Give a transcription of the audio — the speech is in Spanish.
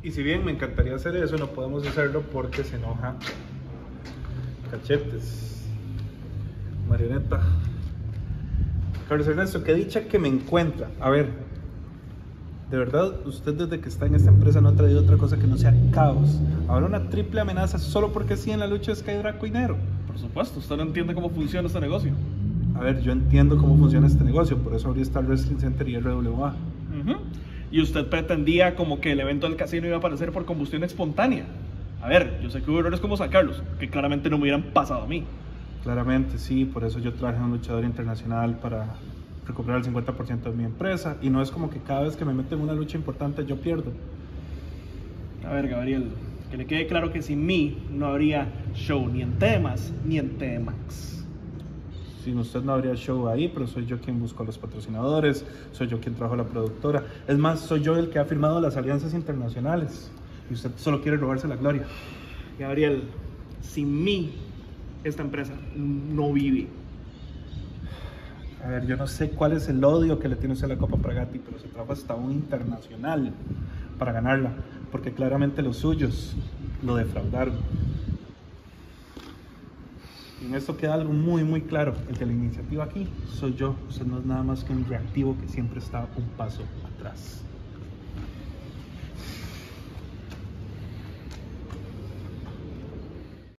Y si bien me encantaría hacer eso, no podemos hacerlo porque se enoja Cachetes. Marioneta. Carlos Ernesto, qué dicha que me encuentra. A ver, de verdad, usted desde que está en esta empresa no ha traído otra cosa que no sea caos. Ahora una triple amenaza solo porque sí en la lucha de Sky Draco y Nero. Por supuesto, usted no entiende cómo funciona este negocio. A ver, yo entiendo cómo funciona este negocio, por eso abrí Star Wrestling Center y RWA. Y usted pretendía como que el evento del casino iba a aparecer por combustión espontánea. A ver, yo sé que hubo errores como sacarlos, que claramente no me hubieran pasado a mí. Claramente, sí, por eso yo traje a un luchador internacional para recuperar el 50% de mi empresa. Y no es como que cada vez que me meto en una lucha importante yo pierdo. A ver, Gabriel, que le quede claro que sin mí no habría show ni en temas ni en TMAX. Sin usted no habría show ahí, pero soy yo quien busco a los patrocinadores, soy yo quien trajo a la productora. Es más, soy yo el que ha firmado las alianzas internacionales. Y usted solo quiere robarse la gloria. Gabriel, sin mí esta empresa no vive. A ver, yo no sé cuál es el odio que le tiene usted a la Copa Pragati, pero se trajo hasta un internacional para ganarla, porque claramente los suyos lo defraudaron. Y en esto queda algo muy claro, el de la iniciativa aquí soy yo, usted no es nada más que un reactivo que siempre está un paso atrás.